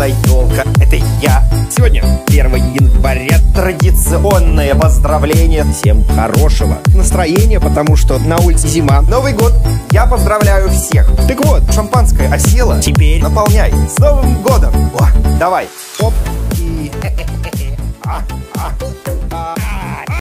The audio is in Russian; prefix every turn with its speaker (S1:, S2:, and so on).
S1: эта елка, это я. Сегодня 1 января, традиционное поздравление. Всем хорошего настроения, потому что на улице зима. Новый год, я поздравляю всех. Так вот, шампанское осело, теперь наполняй. С Новым годом! О, давай, оп, и...